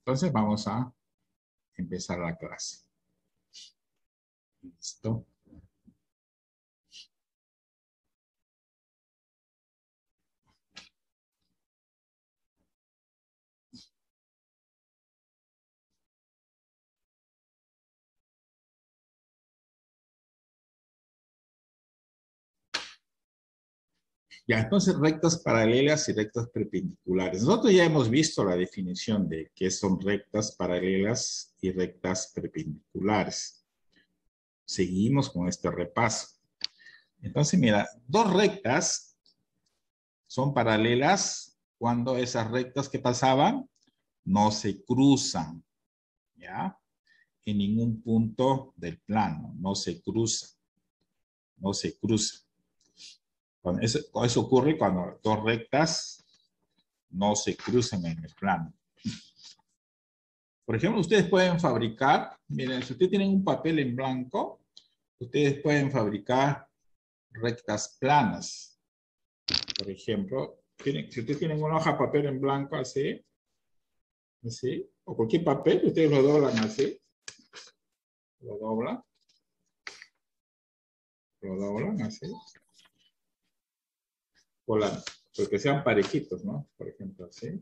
Entonces vamos a empezar la clase. Listo. Ya, entonces rectas paralelas y rectas perpendiculares. Nosotros ya hemos visto la definición de qué son rectas paralelas y rectas perpendiculares. Seguimos con este repaso. Entonces, mira, dos rectas son paralelas cuando esas rectas que pasaban no se cruzan, ¿ya? En ningún punto del plano, no se cruzan, no se cruzan. Eso ocurre cuando dos rectas no se cruzan en el plano. Por ejemplo, ustedes pueden fabricar, miren, si ustedes tienen un papel en blanco, ustedes pueden fabricar rectas planas. Por ejemplo, si ustedes tienen una hoja de papel en blanco así, o cualquier papel, ustedes lo doblan así, lo doblan así, porque sean parejitos, ¿no? Por ejemplo, así.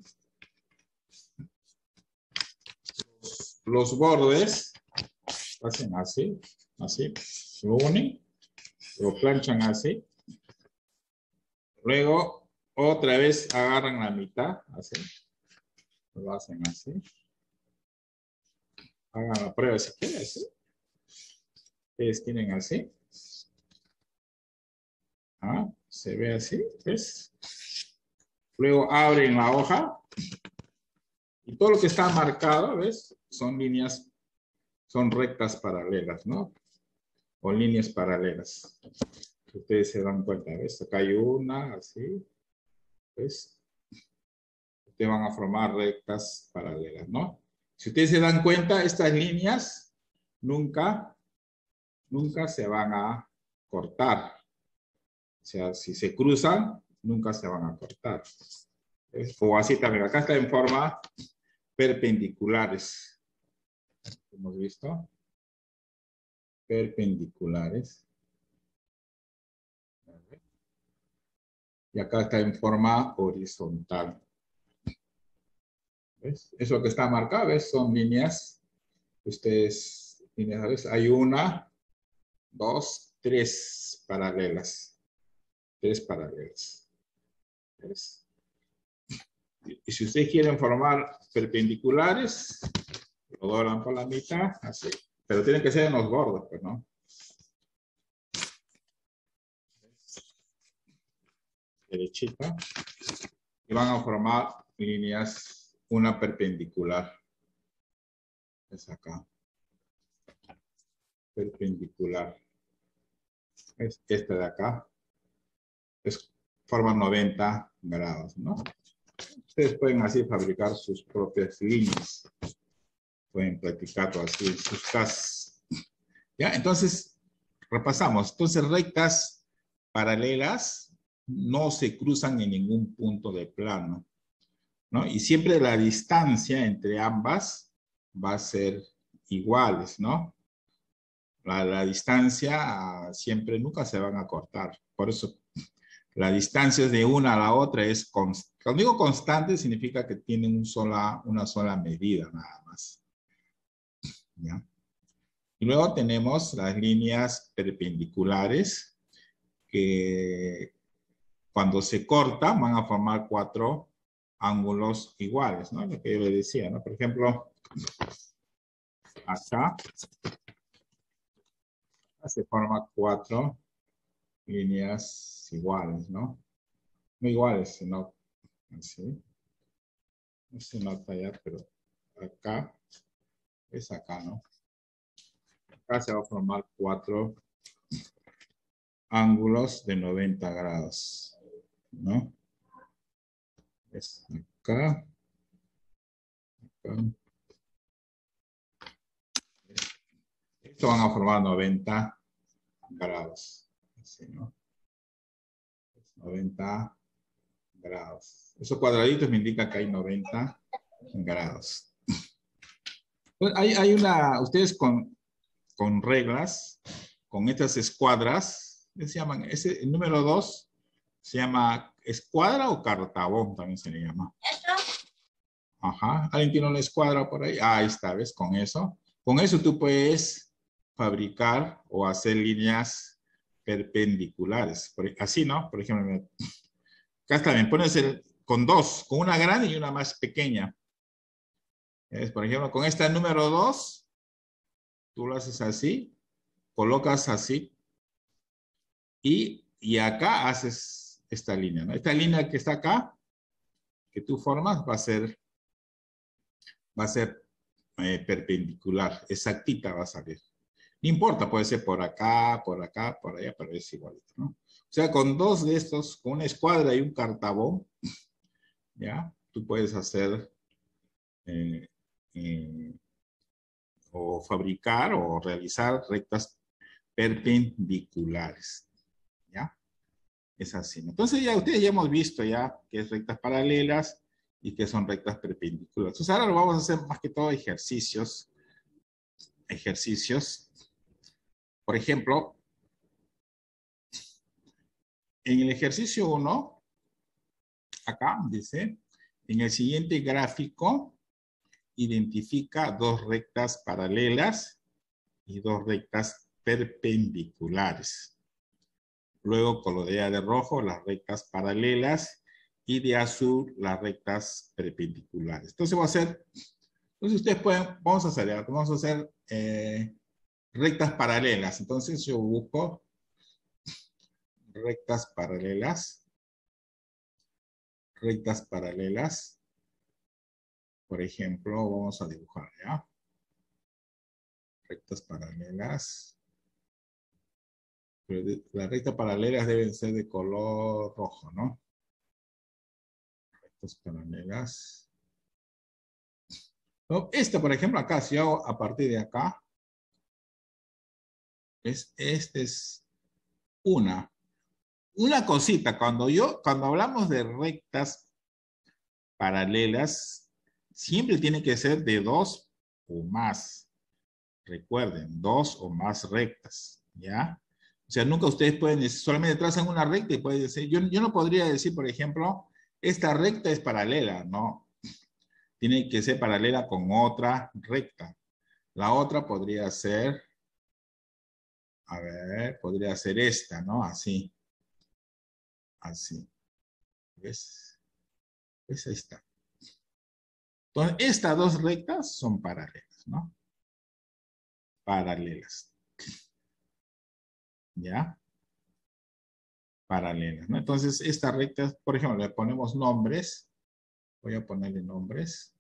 Los bordes hacen así, lo unen, lo planchan así. Luego, otra vez agarran la mitad, así. Lo hacen así. Hagan la prueba si quieren, así. Ustedes tienen así. Se ve así, ¿ves? Luego abren la hoja. Y todo lo que está marcado, ¿ves? Son líneas, son rectas paralelas, ¿no? O líneas paralelas. Ustedes se dan cuenta, ¿ves? Acá hay una, así. ¿Ves? Ustedes van a formar rectas paralelas, ¿no? Si ustedes se dan cuenta, estas líneas nunca se van a cortar. O sea, si se cruzan, nunca se van a cortar. ¿Ves? O así también. Acá está en forma perpendiculares. ¿Hemos visto? Perpendiculares. Y acá está en forma horizontal. ¿Ves? Eso que está marcado, ¿ves? Son líneas. Ustedes, ¿ves? Hay una, dos, tres paralelas. Tres paralelas. ¿Ves? Y si ustedes quieren formar perpendiculares, lo doblan por la mitad, así. Pero tienen que ser en los bordes, pues, ¿no? Derechita. Y van a formar líneas, una perpendicular. Es acá. Perpendicular. Es esta de acá. Forma 90 grados, ¿no? Ustedes pueden así fabricar sus propias líneas. Pueden practicarlo así en sus casas. ¿Ya? Entonces, repasamos. Entonces, rectas paralelas no se cruzan en ningún punto del plano, ¿no? Y siempre la distancia entre ambas va a ser iguales, ¿no? La distancia siempre nunca se van a cortar. Por eso la distancia de una a la otra es constante. Cuando digo constante significa que tienen una sola medida nada más. ¿Ya? Y luego tenemos las líneas perpendiculares que cuando se cortan van a formar cuatro ángulos iguales, ¿no? Lo que yo le decía, ¿no? Por ejemplo, acá se forman cuatro líneas iguales, ¿no? No iguales, sino así. No se nota ya, pero acá es acá, ¿no? Acá se va a formar cuatro ángulos de 90 grados, ¿no? Es acá, acá. Esto van a formar 90 grados, así, ¿no? 90 grados. Esos cuadraditos me indican que hay 90 grados. Pues ustedes con reglas, con estas escuadras, ¿qué se llaman? El número 2 se llama escuadra o cartabón, también se le llama. Ajá, ¿alguien tiene una escuadra por ahí? Ah, ahí está, ¿ves? Con eso. Con eso tú puedes fabricar o hacer líneas perpendiculares. Así, ¿no? Por ejemplo, acá también pones con dos, con una grande y una más pequeña. ¿Ves? Por ejemplo, con esta número 2, tú lo haces así, colocas así y acá haces esta línea, ¿no? Esta línea que está acá, que tú formas, va a ser perpendicular, exactita va a salir. No importa, puede ser por acá, por allá, pero es igualito, ¿no? O sea, con dos de estos, con una escuadra y un cartabón, ¿ya? Tú puedes hacer eh, eh, o fabricar o realizar rectas perpendiculares, ¿ya? Es así. Entonces ya ustedes ya hemos visto ya que es rectas paralelas y que son rectas perpendiculares. Entonces ahora lo vamos a hacer más que todo ejercicios. Por ejemplo, en el ejercicio 1, acá dice, en el siguiente gráfico, identifica dos rectas paralelas y dos rectas perpendiculares. Luego colorea de rojo las rectas paralelas y de azul las rectas perpendiculares. Entonces ustedes vamos a hacer rectas paralelas. Entonces yo busco rectas paralelas. Por ejemplo, vamos a dibujar, ¿ya? Rectas paralelas. Pero las rectas paralelas deben ser de color rojo, ¿no? Rectas paralelas. Esta, por ejemplo, acá, si yo a partir de acá, esta es una. Una cosita, cuando hablamos de rectas paralelas, siempre tiene que ser de dos o más. Recuerden, dos o más rectas, ¿ya? O sea, nunca ustedes pueden decir, solamente trazan una recta y pueden decir, yo no podría decir, por ejemplo, esta recta es paralela, no. Tiene que ser paralela con otra recta. La otra podría ser, a ver, podría ser esta, ¿no? Así. Así. ¿Ves? Pues ahí está. Entonces, estas dos rectas son paralelas, ¿no? Paralelas. ¿Ya? Paralelas, ¿no? Entonces, estas rectas, por ejemplo, le ponemos nombres. Voy a ponerle nombres.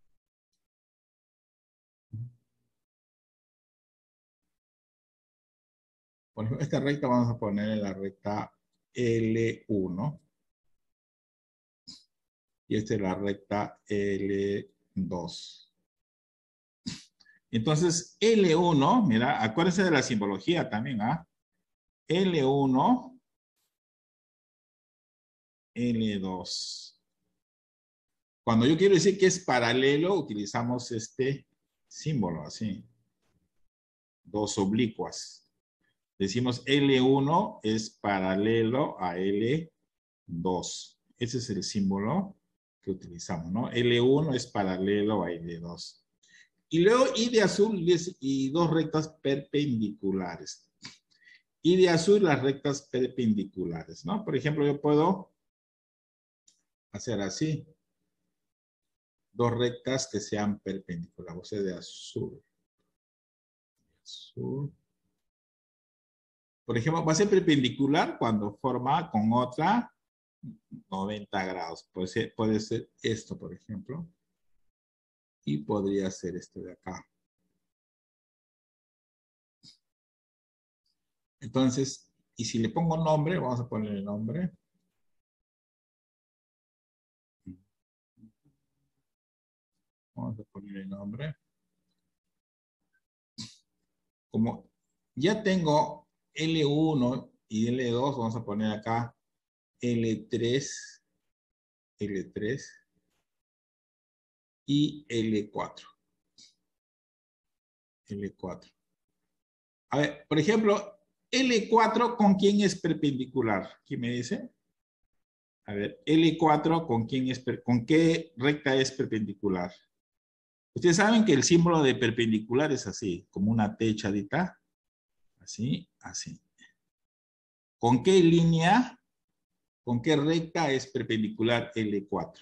Por ejemplo, esta recta vamos a ponerle la recta L1. Y esta es la recta L2. Entonces, L1, mira, acuérdense de la simbología también, ¿ah? L1, L2. Cuando yo quiero decir que es paralelo, utilizamos este símbolo, así. Dos oblicuas. Decimos L1 es paralelo a L2. Ese es el símbolo que utilizamos, ¿no? L1 es paralelo a L2. Y luego I de azul y dos rectas perpendiculares. Y de azul las rectas perpendiculares, ¿no? Por ejemplo, yo puedo hacer así. Dos rectas que sean perpendiculares. O sea, de azul. Azul. Por ejemplo, va a ser perpendicular cuando forma con otra 90 grados. Puede ser esto, por ejemplo. Y podría ser este de acá. Entonces, y si le pongo nombre, vamos a poner el nombre. Vamos a poner el nombre. Como ya tengo L1 y L2, vamos a poner acá L3, L3 y L4. L4. A ver, por ejemplo, L4, ¿con quién es perpendicular? ¿Quién me dice? A ver, L4, ¿con qué recta es perpendicular? Ustedes saben que el símbolo de perpendicular es así, como una T echadita. Así, así. ¿Con qué línea, con qué recta es perpendicular L4?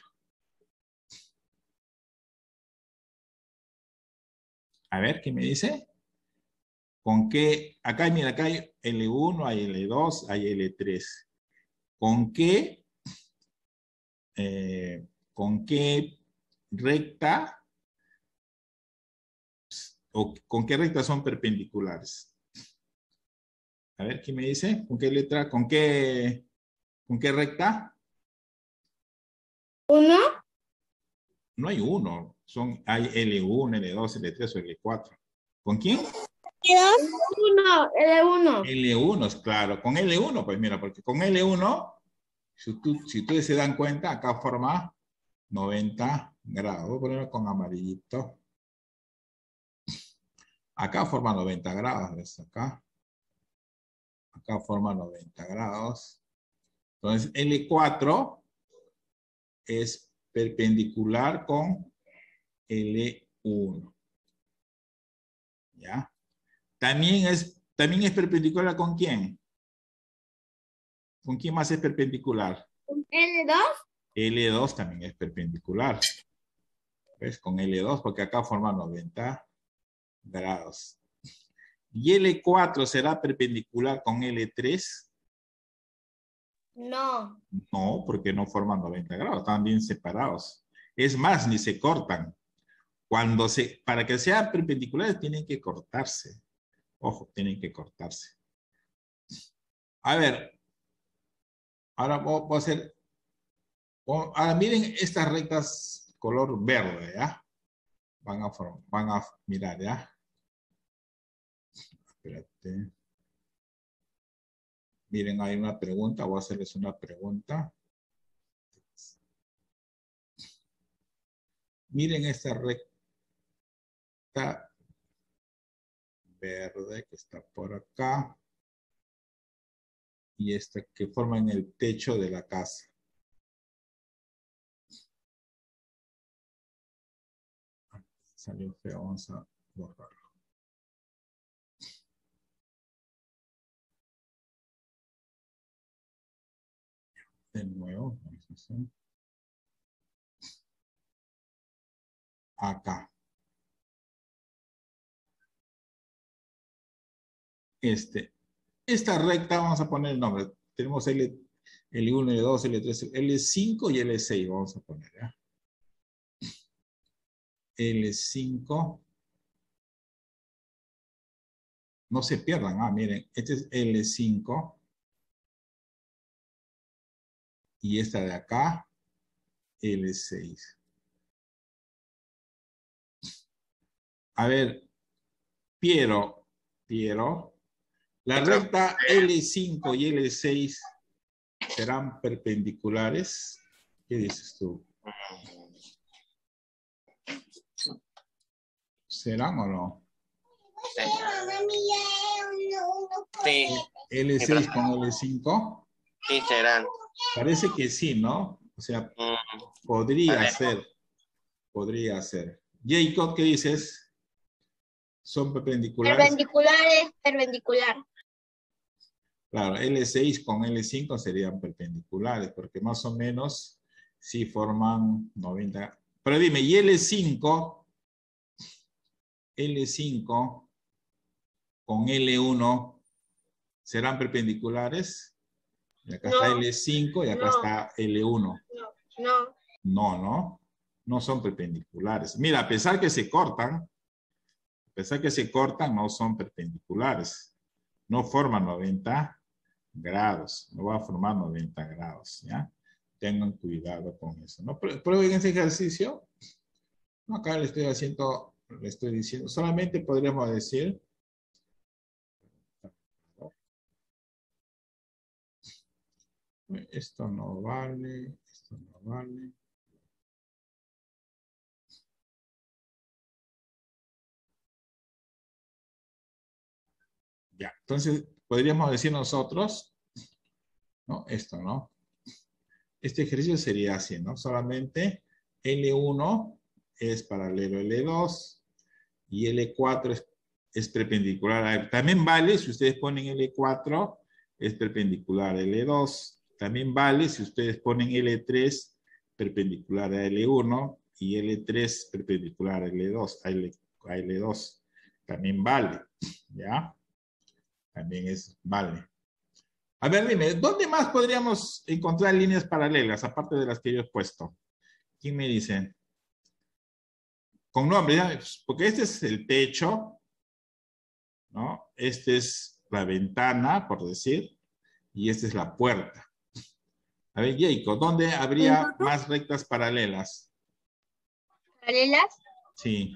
A ver, ¿qué me dice? ¿Con qué? Acá, mira, acá hay L1, hay L2, hay L3. ¿Con qué, con qué recta o con qué recta son perpendiculares? A ver, ¿qué me dice? ¿Con qué letra? Con qué recta? ¿Uno? No hay uno. Hay L1, L2, L3 o L4. ¿Con quién? ¿Dos? Uno, el de uno. L1, es claro. Con L1, pues mira, porque con L1, si ustedes se dan cuenta, acá forma 90 grados. Voy a ponerlo con amarillito. Acá forma 90 grados, ¿ves? Acá forma 90 grados. Entonces, L4 es perpendicular con L1. ¿Ya? También es perpendicular ¿con quién? ¿Con quién más es perpendicular? ¿El de dos? L2 también es perpendicular. ¿Ves? Con L2, porque acá forma 90 grados. ¿Y L4 será perpendicular con L3? No. No, porque no forman 90 grados, están bien separados. Es más, ni se cortan. Para que sean perpendiculares tienen que cortarse. Ojo, tienen que cortarse. A ver, ahora voy a hacer. Ahora miren estas rectas color verde, ¿ya? Van a mirar, ¿ya? Espérate. Miren, hay una pregunta, voy a hacerles una pregunta. Miren esta recta verde que está por acá y esta que forman el techo de la casa. Salió feo, vamos a borrarlo. De nuevo, vamos a hacer. Acá. Esta recta, vamos a poner el nombre. Tenemos L1, L2, L3, L5 y L6, vamos a poner, ¿ya? L5. No se pierdan, miren, este es L5 y esta de acá, L6. A ver, Piero, la recta L5 y L6 serán perpendiculares. ¿Qué dices tú? ¿Serán o no? Sí. L6 con L5. Sí, serán. Parece que sí, ¿no? O sea, podría Vale. ser. Podría ser. Jacob, ¿qué dices? ¿Son perpendiculares? Perpendicular es perpendicular. Claro, L6 con L5 serían perpendiculares, porque más o menos sí forman 90. Pero dime, ¿y L5 con L1 serán perpendiculares? Y acá está No. L5 y acá No. está L1. No. No, no son perpendiculares. Mira, a pesar que se cortan, no son perpendiculares. No forman 90 grados. No va a formar 90 grados, ¿ya? Tengan cuidado con eso. ¿No? Prueben ese ejercicio. No, acá le estoy diciendo, solamente podríamos decir, esto no vale, esto no vale. Ya, entonces podríamos decir nosotros, ¿no? Esto, ¿no? Este ejercicio sería así, ¿no? Solamente L1 es paralelo a L2 y L4 es perpendicular a L. También vale si ustedes ponen L4 es perpendicular a L2. También vale si ustedes ponen L3 perpendicular a L1 y L3 perpendicular a L2, a L2. También vale, ¿ya? También vale. A ver, dime, ¿dónde más podríamos encontrar líneas paralelas, aparte de las que yo he puesto? ¿Quién me dice? Con nombre, ¿ya? Porque este es el techo, ¿no? Este es la ventana, por decir, y esta es la puerta. A ver, Jacob, ¿dónde habría más rectas paralelas? ¿Paralelas? Sí.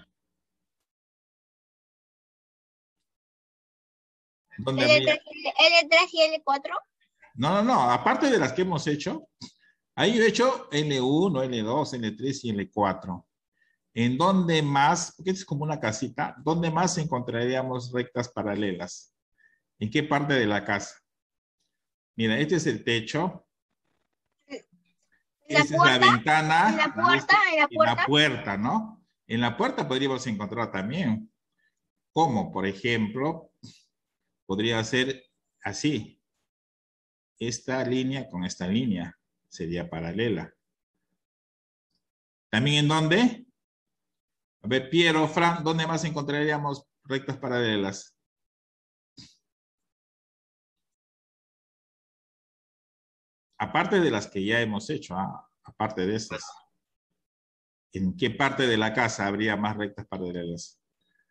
¿Dónde habría? L3 y L4. No. Aparte de las que hemos hecho, ahí yo he hecho L1, L2, L3 y L4. ¿En dónde más? Porque es como una casita. ¿Dónde más encontraríamos rectas paralelas? ¿En qué parte de la casa? Mira, este es el techo. Esta es la ventana. En la puerta, y la puerta, ¿no? En la puerta podríamos encontrar también. ¿Cómo? Por ejemplo, podría ser así. Esta línea con esta línea sería paralela. ¿También en dónde? A ver, Piero, Fran, ¿dónde más encontraríamos rectas paralelas? Aparte de las que ya hemos hecho, aparte de esas. ¿En qué parte de la casa habría más rectas paralelas?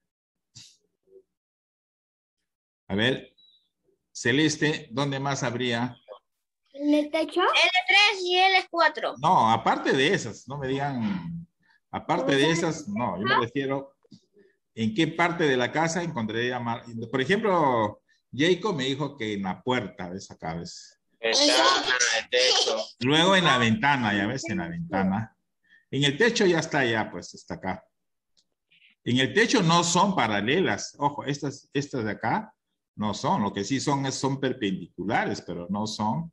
A ver, Celeste, ¿dónde más habría? ¿En el techo? L3 y L4. No, aparte de esas, no me digan, aparte de esas, no, yo me refiero, ¿en qué parte de la casa encontraría más? Por ejemplo, Jacob me dijo que en la puerta, ¿ves acá? ¿Ves? El techo. Luego en la ventana, ya ves, en la ventana. En el techo ya está, ya pues está acá. En el techo no son paralelas. Ojo, estas de acá no son. Lo que sí son perpendiculares, pero no son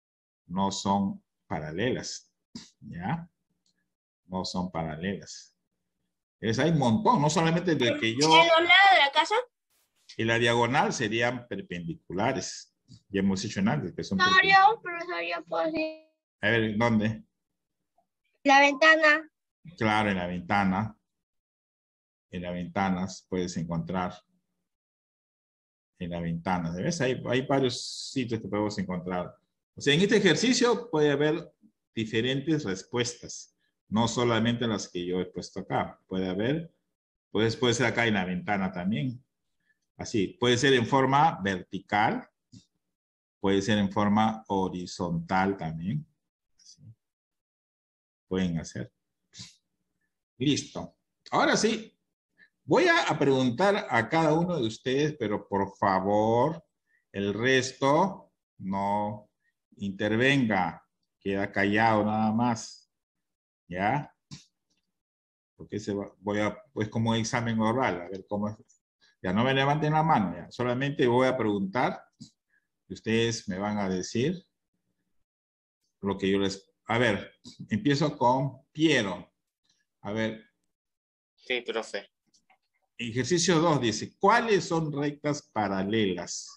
paralelas. ¿Ya? No son paralelas. Hay un montón, no solamente de que yo... ¿En los lados de la casa? En la diagonal serían perpendiculares. Ya hemos dicho antes que son Profesorio, pues sí. A ver, ¿dónde? La ventana. Claro, en la ventana. En las ventanas puedes encontrar. En la ventana. ¿Ves? Hay varios sitios que podemos encontrar. O sea, en este ejercicio puede haber diferentes respuestas. No solamente las que yo he puesto acá. Puede ser acá en la ventana también. Así. Puede ser en forma vertical. Puede ser en forma horizontal también. Así. Pueden hacer. Listo. Ahora sí. Voy a preguntar a cada uno de ustedes, pero por favor, el resto no intervenga. Queda callado nada más. ¿Ya? Porque pues como examen oral, a ver cómo es. Ya no me levanten la mano, ya. Solamente voy a preguntar y ustedes me van a decir lo que yo les... A ver, empiezo con Piero. A ver. Sí, profe. Ejercicio 2 dice, ¿cuáles son rectas paralelas?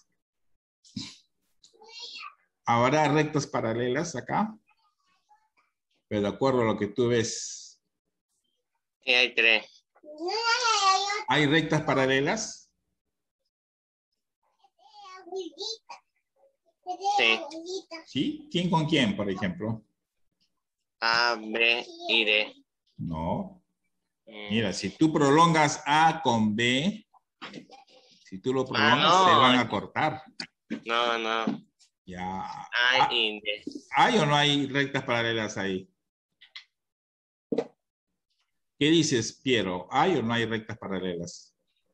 ¿Habrá rectas paralelas acá? Pero de acuerdo a lo que tú ves. Sí, hay 3. ¿Hay rectas paralelas? Sí. ¿Sí? ¿Quién con quién, por ejemplo? A, B y D. No. Mira, si tú prolongas A con B, si tú lo prolongas, no. se van a cortar. No. Ya. A y D. ¿Hay o no hay rectas paralelas ahí? ¿Qué dices, Piero? ¿Hay o no hay rectas paralelas?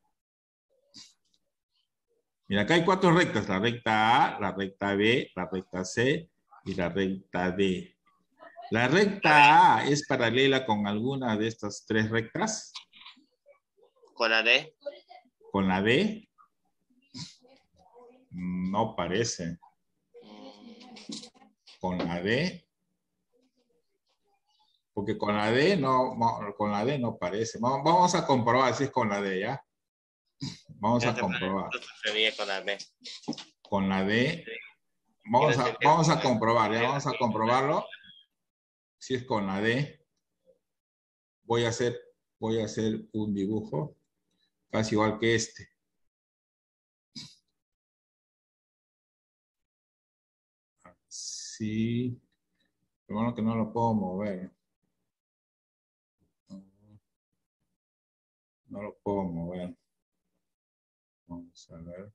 Mira, acá hay 4 rectas. La recta A, la recta B, la recta C y la recta D. ¿La recta A es paralela con alguna de estas 3 rectas? ¿Con la D? ¿Con la D? No parece. Con la D. Porque con la D no parece. Vamos a comprobar si es con la D, ¿ya? Vamos a comprobar. Con la B. Con la D. Vamos a comprobar, ya vamos a comprobarlo. Si es con la D. Voy a hacer un dibujo casi igual que este. Sí. Pero bueno que no lo puedo mover. No lo puedo mover. Vamos a ver.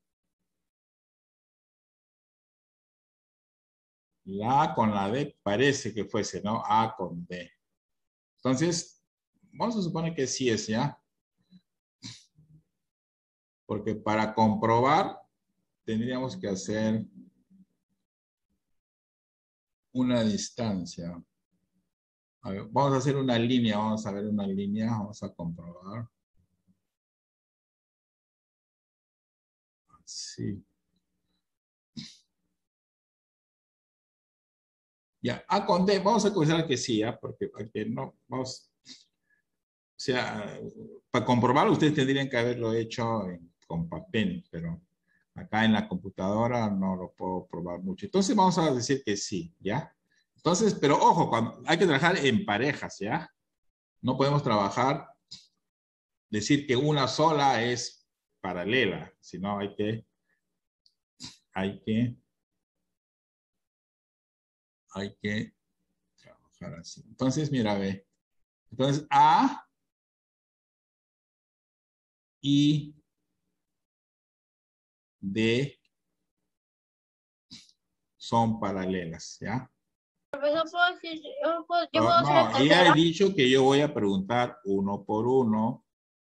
La A con la D parece que fuese, ¿no? A con D. Entonces, vamos a suponer que sí es, ¿ya? Porque para comprobar, tendríamos que hacer una distancia. A ver, vamos a hacer una línea, vamos a ver una línea, vamos a comprobar. Sí. Ya, A con D, vamos a considerar que sí, ¿ya? Porque no, vamos, o sea, para comprobarlo ustedes tendrían que haberlo hecho con papel, pero acá en la computadora no lo puedo probar mucho. Entonces vamos a decir que sí, ¿ya? Entonces, pero ojo, hay que trabajar en parejas, ¿ya? No podemos decir que una sola es paralela, sino hay que trabajar así. Entonces, mira, ve. Entonces, A y D son paralelas, ¿ya? No, ya he dicho que yo voy a preguntar uno por uno,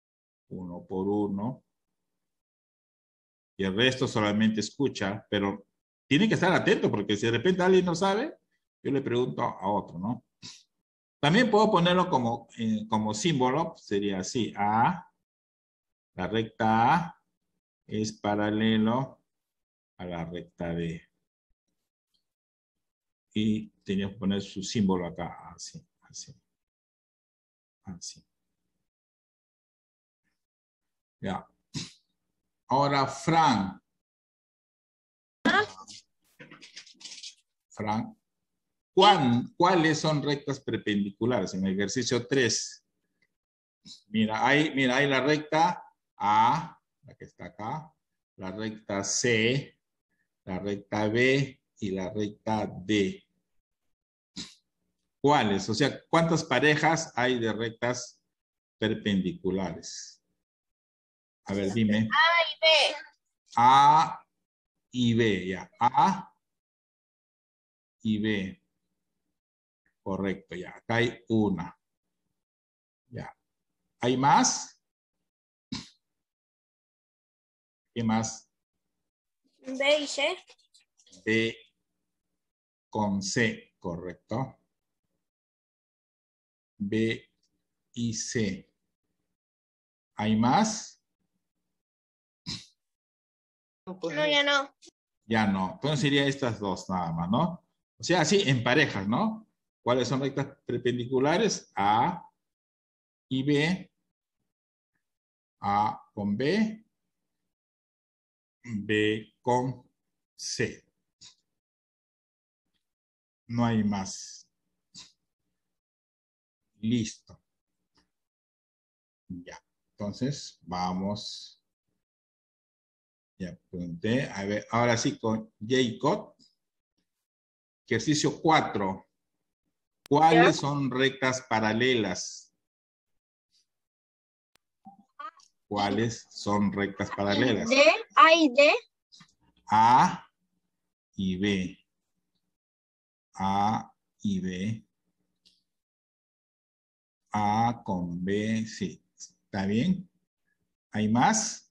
y el resto solamente escucha, pero tiene que estar atento porque si de repente alguien no sabe, yo le pregunto a otro, ¿no? También puedo ponerlo como símbolo, sería así, A, la recta A es paralelo a la recta D. Y tenía que poner su símbolo acá, así, así, así. Ya. Ahora, Fran. Fran. ¿Cuáles son rectas perpendiculares? En el ejercicio 3. Mira, hay la recta A, la que está acá, la recta C, la recta B y la recta D. ¿Cuáles? O sea, ¿cuántas parejas hay de rectas perpendiculares? A ver, dime. A y B. A y B, ya. A y B. Correcto, ya. Acá hay una. Ya. ¿Hay más? ¿Qué más? B y C. B con C, correcto. B y C. ¿Hay más? No, ya no. Ya no. Entonces serían estas dos nada más, ¿no? O sea, así en parejas, ¿no? ¿Cuáles son rectas perpendiculares? A y B. A con B. B con C. No hay más. Listo. Ya. Entonces, vamos. Ya pregunté. A ver, ahora sí con Jacob. Ejercicio 4. ¿Cuáles son rectas paralelas? ¿Cuáles son rectas paralelas? D, A y D. A y B. A y B. A con B, sí. ¿Está bien? ¿Hay más?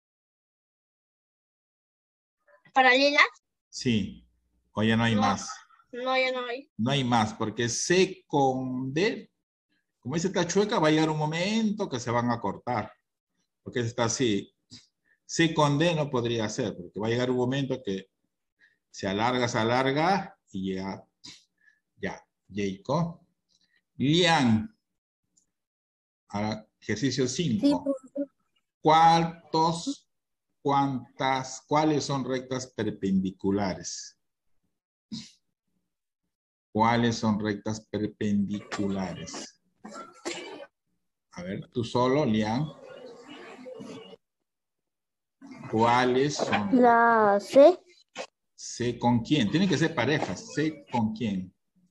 ¿Paralelas? Sí. ¿O ya no hay más? No, ya no hay. No hay más, porque C con D, como dice esta chueca, va a llegar un momento que se van a cortar. Porque está así. C con D no podría ser, porque va a llegar un momento que se alarga y llega, ya, Jacob. Lian, ahora, ejercicio Sí, 5. ¿Cuáles son rectas perpendiculares? ¿Cuáles son rectas perpendiculares? A ver, tú solo, Lian. ¿Cuáles son? la C ¿C con quién? Tienen que ser parejas. ¿C con quién?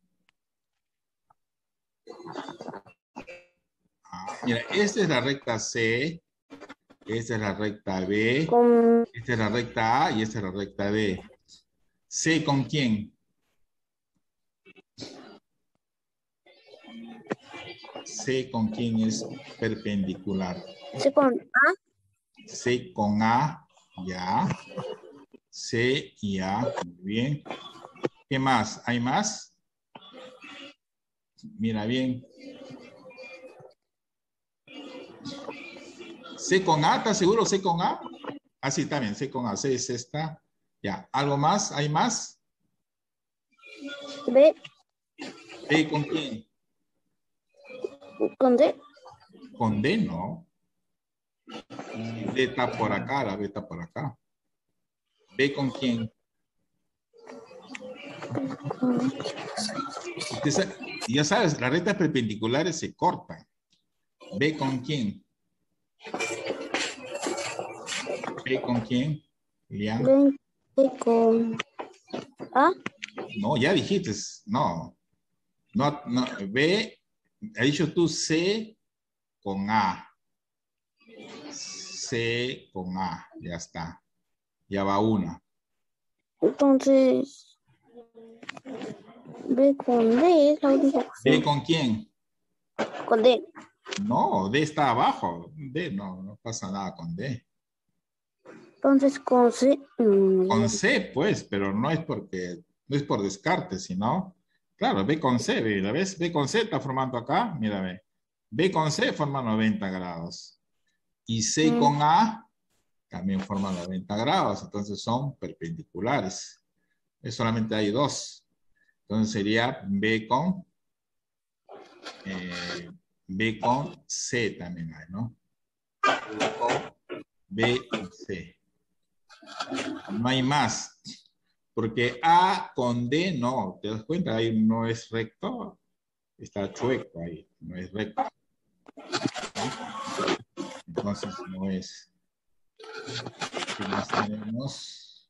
Mira, esta es la recta C, esta es la recta B, con esta es la recta A y esta es la recta D. ¿C con quién? C con quién es perpendicular. C con A. C con A, ya. C y A, muy bien. ¿Qué más? ¿Hay más? Mira bien. C con A, ¿estás seguro? ¿C con A? Ah, sí, está bien, C con A. C es esta. Ya. ¿Algo más? ¿Hay más? B ¿B con quién? con D. Con D, no. D está por acá, la B está por acá. ¿B con quién? Ya sabes, las rectas perpendiculares se cortan. ¿B con quién? ¿B con quién? Lian. B con A. No, ya dijiste. No. No, no. B, ha dicho tú C con A. C con A. Ya está. Ya va una. Entonces, B con D es la única ¿B opción. con quién? Con D. No, D está abajo. D no pasa nada con D. Entonces, con C. Con C, pues, pero no es porque, no es por descarte, sino, claro, B con C, ¿la ves? B con C está formando acá, mírame. B con C forma 90 grados. Y C con A también forma 90 grados, entonces son perpendiculares. Solamente hay dos. Entonces sería B con C también hay, ¿no? B y C. No hay más. Porque A con D no, ¿te das cuenta? Ahí no es recto, está chueco ahí, no es recto. Entonces no es. ¿Qué más tenemos?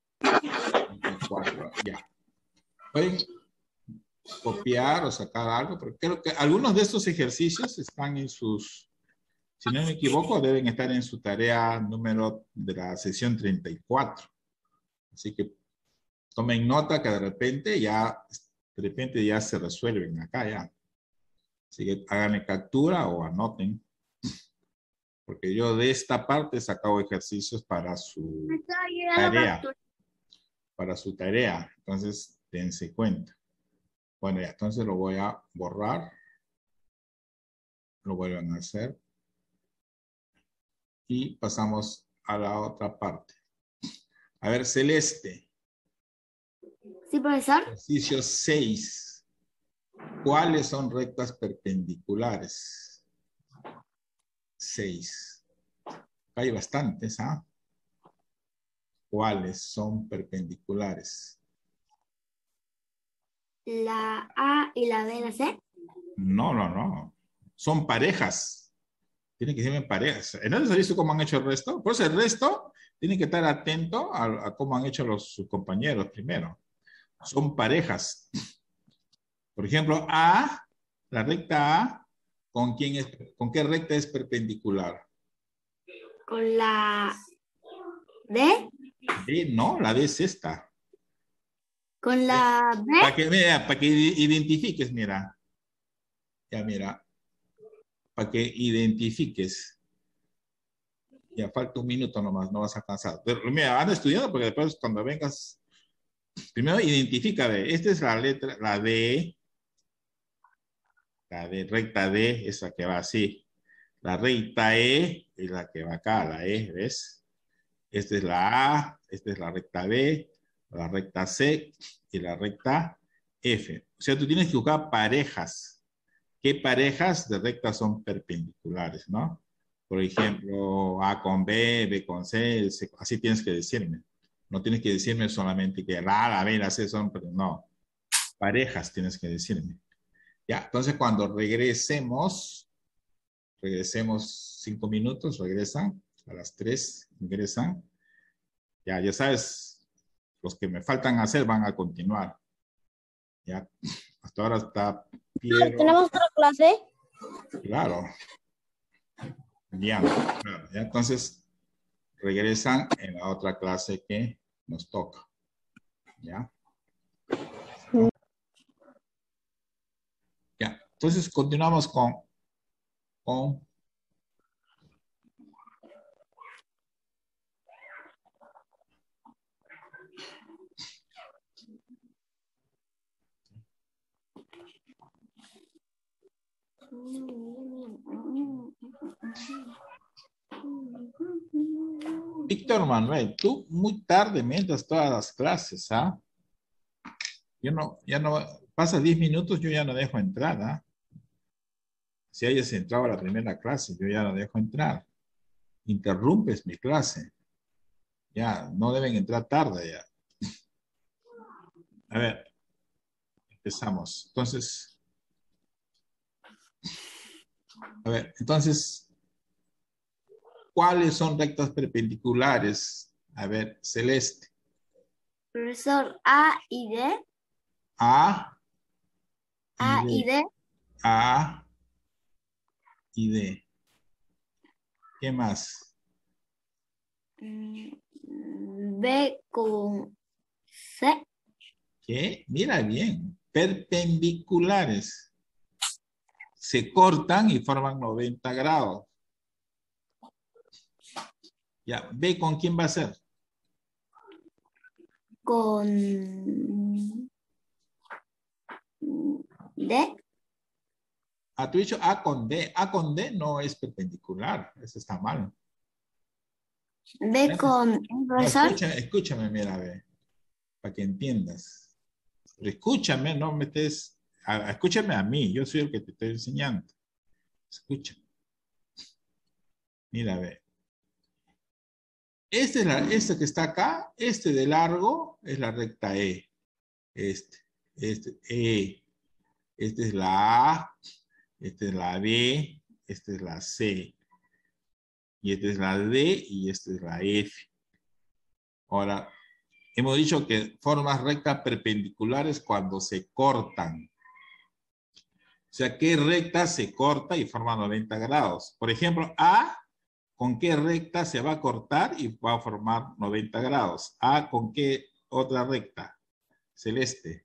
24, ya. Pueden copiar o sacar algo, pero creo que algunos de estos ejercicios están en sus, si no me equivoco, deben estar en su tarea número de la sesión 34. Así que tomen nota que de repente ya se resuelven acá ya. Así que háganle captura o anoten. Porque yo de esta parte he sacado ejercicios para su tarea. Para su tarea. Entonces, dense cuenta. Bueno, ya, entonces lo voy a borrar. Lo vuelven a hacer. Y pasamos a la otra parte. A ver, Celeste. Sí, profesor. Ejercicio 6. ¿Cuáles son rectas perpendiculares? 6. Hay bastantes, ¿ah? ¿Cuáles son perpendiculares? La A y la B, la C. No. Son parejas. Tienen que ser en parejas. ¿No les has visto cómo han hecho el resto? Por eso el resto tiene que estar atento a cómo han hecho sus compañeros primero. Son parejas. Por ejemplo, A, la recta A, ¿con qué recta es perpendicular? Con la D. D, no, la D es esta. Con la B. Para que identifiques, mira. Ya, mira. Para que identifiques. Ya falta un minuto nomás, no vas a alcanzar. Pero mira, anda estudiando porque después cuando vengas, primero identifica, esta es la letra, la D, recta D es la que va así. La recta E es la que va acá, la E, ¿ves? Esta es la A, esta es la recta B, la recta C y la recta F. O sea, tú tienes que buscar parejas. ¿Qué parejas de rectas son perpendiculares, no? Por ejemplo, A con B, B con C, así tienes que decirme. No tienes que decirme solamente que la B y la C son, pero no. Parejas tienes que decirme. Ya, entonces cuando regresemos 5 minutos, regresan, a las 3 ingresan. Ya sabes, los que me faltan hacer van a continuar. Ya, hasta ahora está Piero. ¿Tenemos otra clase? Claro. Ya, claro. Ya, entonces regresan en la otra clase que nos toca. ¿Ya? Ya, entonces continuamos con Víctor Manuel. Tú muy tarde me entras todas las clases, ¿ah? Ya no, pasa 10 minutos, yo ya no dejo entrar, ¿ah? Si hayas entrado a la primera clase, yo ya no dejo entrar. Interrumpes mi clase. Ya, no deben entrar tarde ya. A ver, empezamos. Entonces, a ver, entonces, ¿cuáles son rectas perpendiculares? A ver, Celeste. Profesor, A y D. A A y y D. D. A y D. ¿Qué más? B con C. ¿Qué? Mira bien. Perpendiculares. Se cortan y forman 90 grados. Ya, B con quién va a ser. Con D. Ah, tú has dicho A con D. A con D no es perpendicular. Eso está mal. B con E, No, profesor. escúchame, mira, ve, para que entiendas. Pero escúchame, no me estés, escúchame a mí, yo soy el que te estoy enseñando. Escucha. Mira, ve. Este que está acá, este de largo, es la recta E. E. Este es la A, este es la B, este es la C. Y esta es la D y esta es la F. Ahora, hemos dicho que formas rectas perpendiculares cuando se cortan. O sea, ¿qué recta se corta y forma 90 grados? Por ejemplo, A, ¿con qué recta se va a cortar y va a formar 90 grados? A, ¿con qué otra recta? Celeste.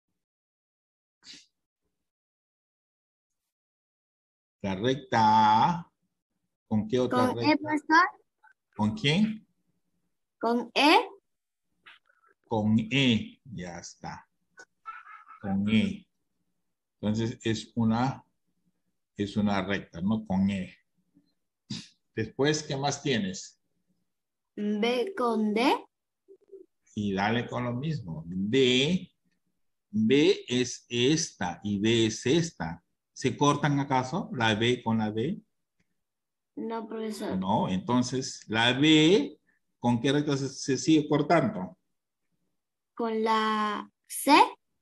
La recta A, ¿con qué otra Con E, recta? profesor. ¿Con quién? Con E. Con E, ya está. Con E. Entonces es una recta, ¿no? Con E. Después, ¿qué más tienes? B con D. Y dale con lo mismo. D, B es esta y D es esta. ¿Se cortan acaso la B con la D? No, profesor. No, entonces la B, ¿con qué recta se sigue cortando? Con la C.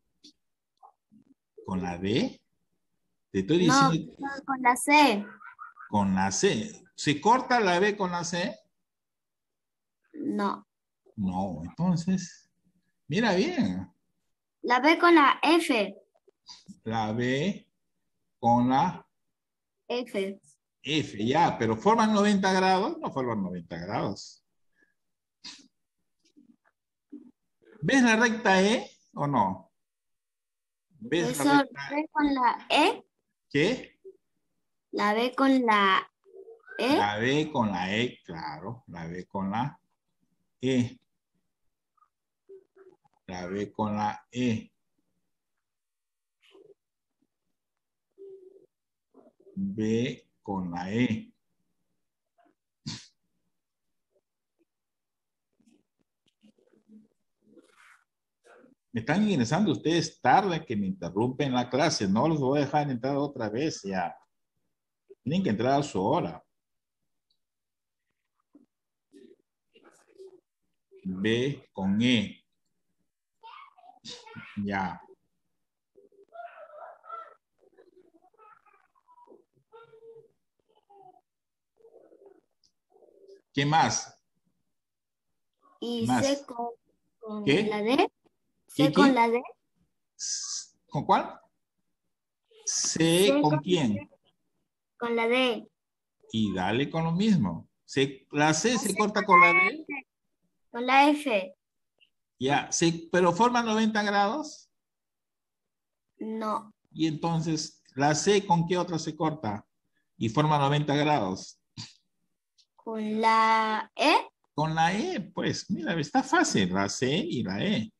¿Con la D? Te estoy No, diciendo con la C. con la C. ¿Se corta la B con la C? No. No, entonces, mira bien. La B con la F. La B con la F. F, ya, pero ¿forman 90 grados? No forman 90 grados. ¿Ves la recta E o no? ¿Ves la Profesor, recta B con la E. qué? La B con la E. La B con la E, claro. La B con la E. La B con la E. B con la E. Me están ingresando ustedes tarde que me interrumpen la clase. No los voy a dejar entrar otra vez ya. Tienen que entrar a su hora. B con E. Ya. ¿Qué más? Y Más. C con ¿Qué? la D. ¿Qué, C con qué? la D. ¿Con cuál? C C con quién. con la D. Y dale con lo mismo. La C se corta Con con la la D. F. Con la F. Ya, pero forma 90 grados. No. Y entonces, ¿la C con qué otra se corta? Y forma 90 grados. Con la E. Con la E, pues, mira, está fácil. La C y la E.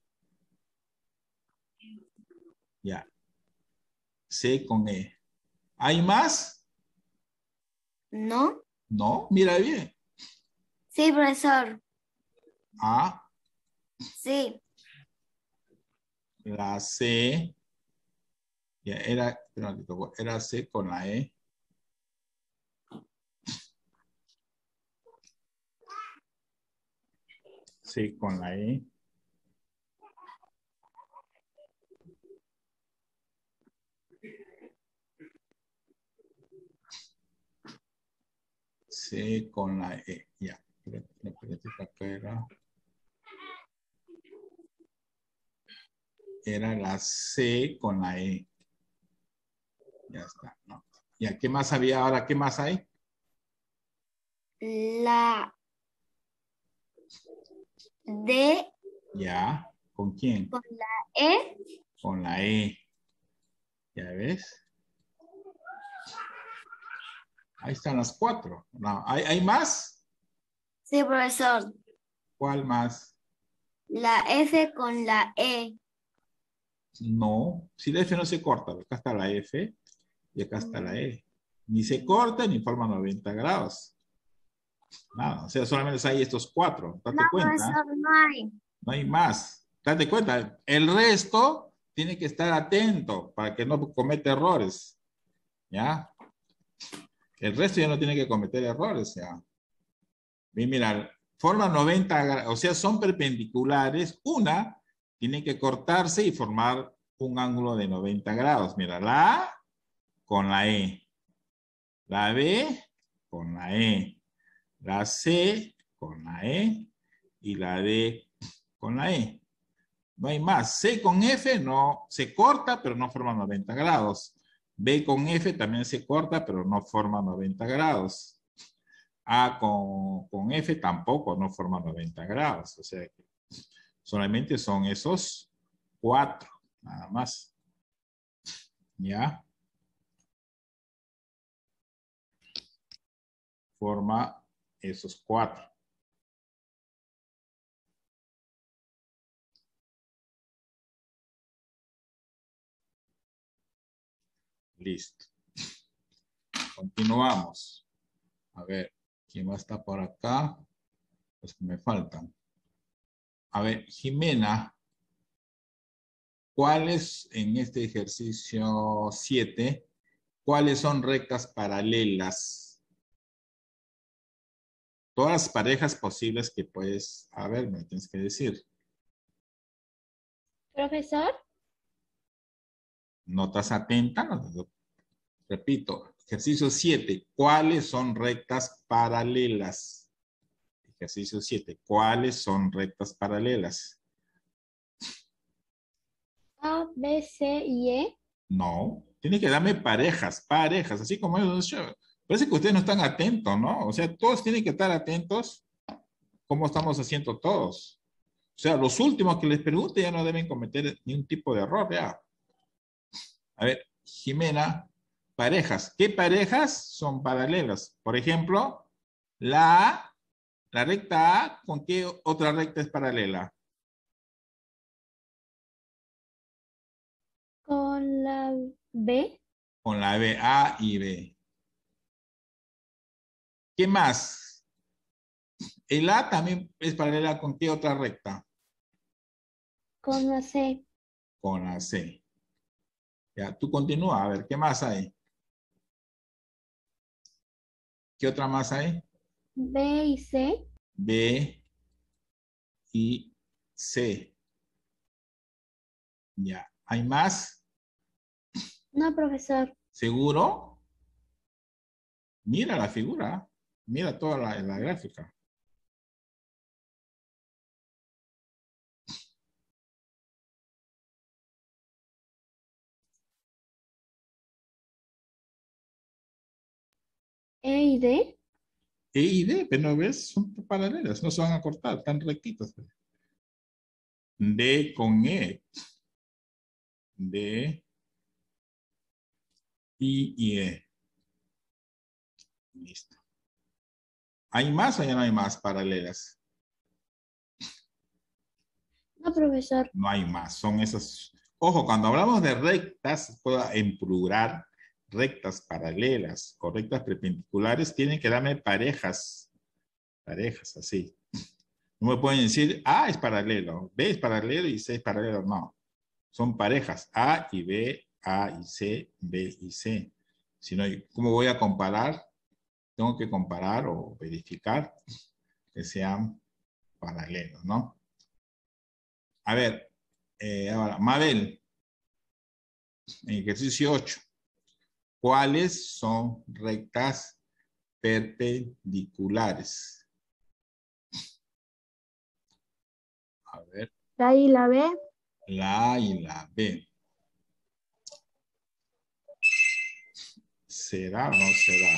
Ya. C con E. ¿Hay más? No. No, mira bien. Sí, profesor. A, Sí. la C. Ya era, era C con la E. C con la E. C con la E. Ya. Espérate, acá era la C con la E. Ya está. No. Ya, ¿qué más había ahora? ¿Qué más hay? La D Ya. ¿Con quién? con la E. Con la E. ¿Ya ves? Ahí están las 4. No, ¿hay más? Sí, profesor. ¿Cuál más? La F con la E. No. Si la F no se corta, acá está la F y acá está la E. Ni se corta ni forma 90 grados. Nada, o sea, solamente hay estos 4. No, Date cuenta. profesor, no hay. No hay más. Date cuenta. El resto tiene que estar atento para que no cometa errores. ¿Ya? El resto ya no tiene que cometer errores. ¿Ya? Y mira, forma 90 grados, o sea, son perpendiculares. Una tiene que cortarse y formar un ángulo de 90 grados. Mira, la A con la E. La B con la E. La C con la E. Y la D con la E. No hay más. C con F no se corta, pero no forma 90 grados. B con F también se corta, pero no forma 90 grados. A con F tampoco no forma 90 grados. O sea que solamente son esos 4, nada más. ¿Ya? Forma esos 4. Listo. Continuamos. A ver, ¿quién va a estar por acá? Los que me faltan. A ver, Jimena, ¿cuáles en este ejercicio 7, cuáles son rectas paralelas? Todas las parejas posibles que puedes, a ver, me tienes que decir. Profesor. ¿No estás atenta? No, repito, ejercicio 7, ¿cuáles son rectas paralelas? Ejercicio 7, ¿cuáles son rectas paralelas? A, B, C y E. No, tiene que darme parejas, así como ellos. Parece que ustedes no están atentos, ¿no? O sea, todos tienen que estar atentos cómo estamos haciendo todos. O sea, los últimos que les pregunte ya no deben cometer ningún tipo de error, ya. A ver, Jimena, parejas. ¿Qué parejas son paralelas? Por ejemplo, la recta A, ¿con qué otra recta es paralela? Con la B. Con la B, A y B. ¿Qué más? El A también es paralela con qué otra recta? Con la C. Con la C. Ya, tú continúa, a ver, ¿qué más hay? ¿Qué otra más hay? B y C. B y C. Ya, ¿hay más? No, profesor. ¿Seguro? Mira la figura. Mira toda la gráfica. E y D. E y D, pero no ves, son paralelas, no se van a cortar, están rectitas. D con E. D, I y E. Listo. ¿Hay más o ya no hay más paralelas? No, profesor. No hay más, son esas. Ojo, cuando hablamos de rectas, en plural, rectas paralelas o rectas perpendiculares, tienen que darme parejas, parejas así. No me pueden decir A es paralelo, B es paralelo y C es paralelo, no. Son parejas, A y B, A y C, B y C. Si no, ¿cómo voy a comparar? Tengo que comparar o verificar que sean paralelos, ¿no? A ver, ahora, Mabel, en ejercicio 8, ¿cuáles son rectas perpendiculares? A ver, La I y la B. la A y la B. ¿Será o no será?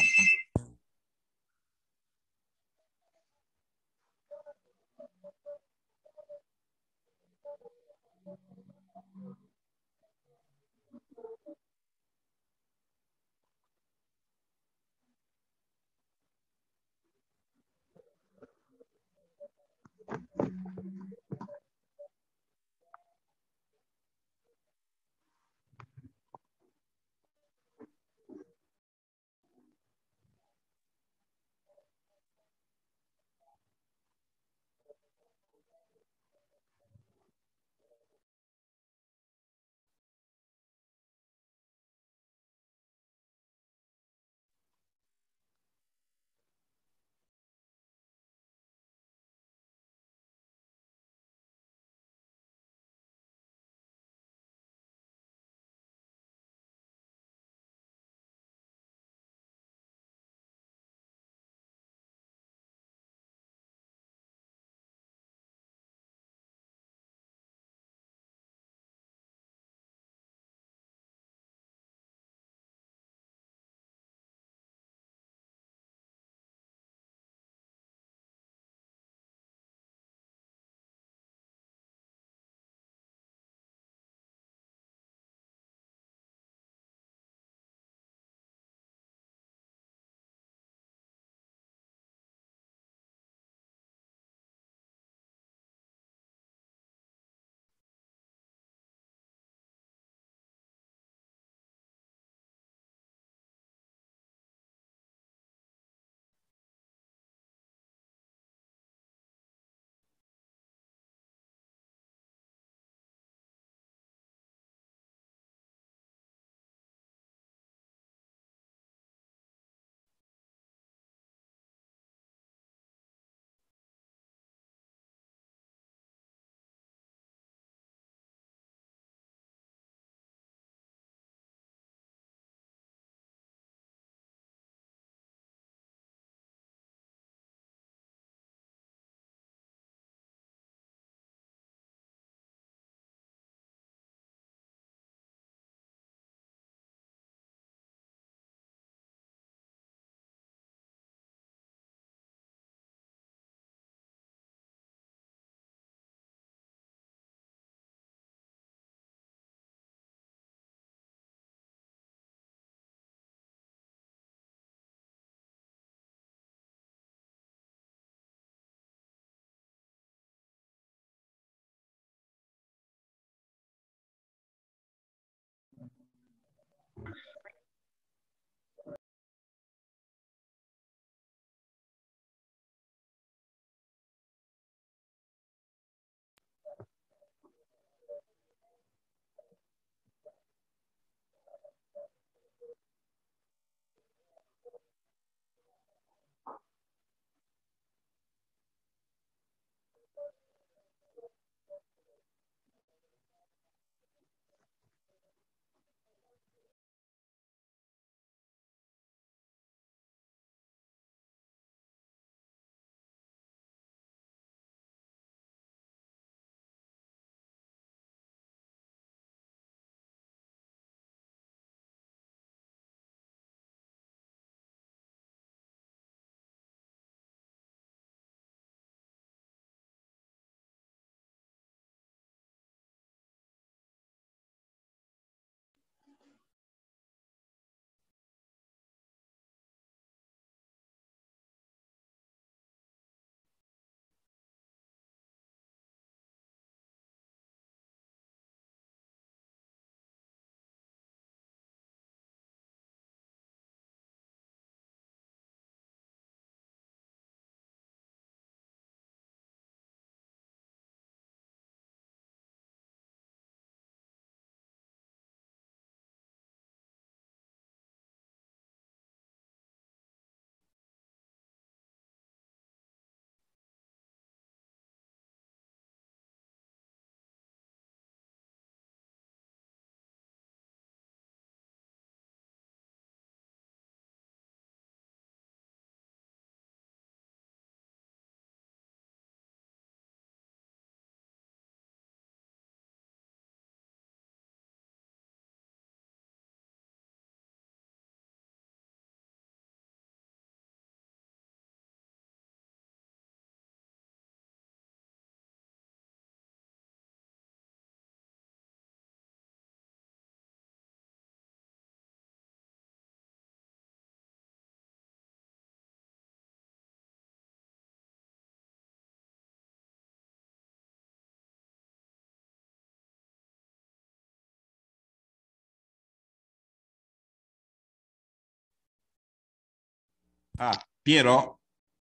Piero.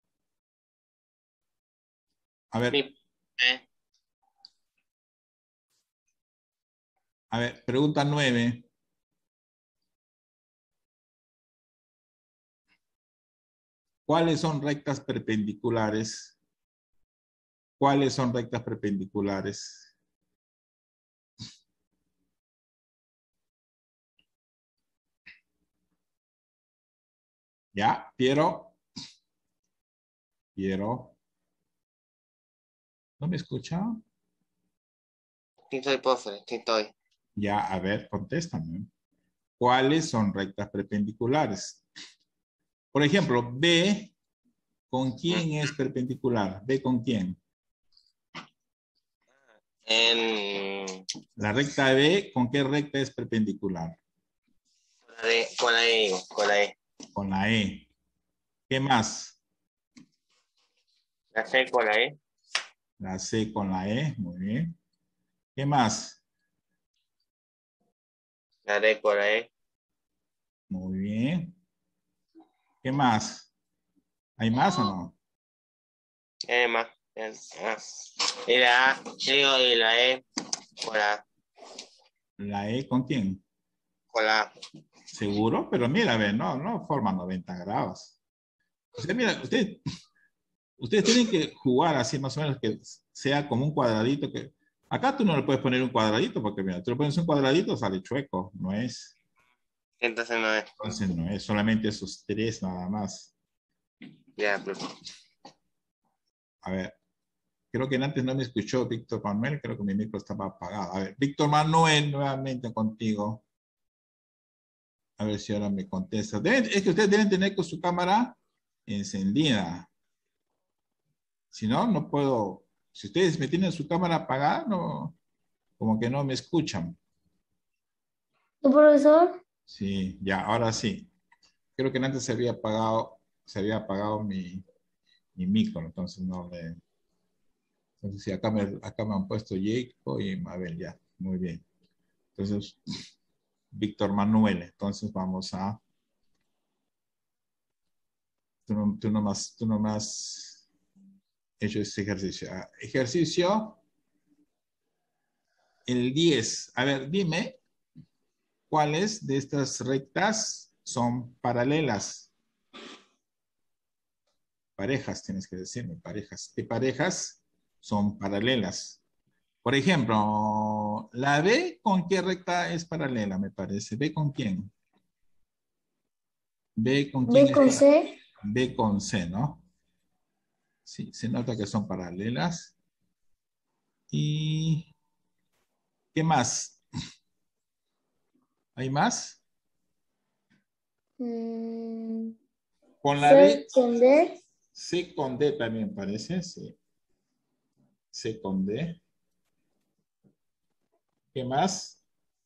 A ver, pregunta 9. ¿Cuáles son rectas perpendiculares? ¿Cuáles son rectas perpendiculares? ¿Ya? Piero. Piero. ¿No me escucha? Sí estoy, profe, sí estoy. Ya, a ver, contéstame. ¿Cuáles son rectas perpendiculares? Por ejemplo, B, ¿con quién es perpendicular? ¿B con quién? La recta B, ¿con qué recta es perpendicular? Con la E, con la E. Con la E. ¿Qué más? La C con la E. La C con la E, muy bien. ¿Qué más? La D con la E. Muy bien. ¿Qué más? ¿Hay más o no? Más. Y la A, digo, y la E con la A. ¿La E con quién? Con la A. ¿Seguro? Pero mira, a ver, no forma 90 grados. O sea, mira, ustedes tienen que jugar así más o menos que sea como un cuadradito. Acá tú no le puedes poner un cuadradito porque mira, tú le pones un cuadradito, sale chueco, no es. Entonces no es. Entonces no es solamente esos tres nada más. Ya, profe. A ver, creo que antes no me escuchó Víctor Manuel, creo que mi micro estaba apagado. A ver, Víctor Manuel, nuevamente contigo. A ver si ahora me contesta. Es que ustedes deben tener con su cámara encendida. Si no, no puedo. Si ustedes me tienen su cámara apagada, no, como que no me escuchan. ¿Tu profesor? Sí, ya, ahora sí. Creo que antes se había apagado mi micro, entonces no le. Entonces sí, acá me han puesto Jacob y Mabel, ya, muy bien. Entonces, Víctor Manuel, entonces vamos a. Tú no más hecho este ejercicio. Ejercicio el 10. A ver, dime cuáles de estas rectas son paralelas. Parejas, tienes que decirme, parejas. ¿Qué parejas son paralelas? Por ejemplo, la B, ¿con qué recta es paralela, me parece? ¿B con quién? ¿B con quién ¿B es con paralela? C? B con C, ¿no? Sí, se nota que son paralelas. ¿Y qué más? ¿Hay más? Mm, Con la D, C con D. C con D también parece, sí. C con D. ¿Qué más?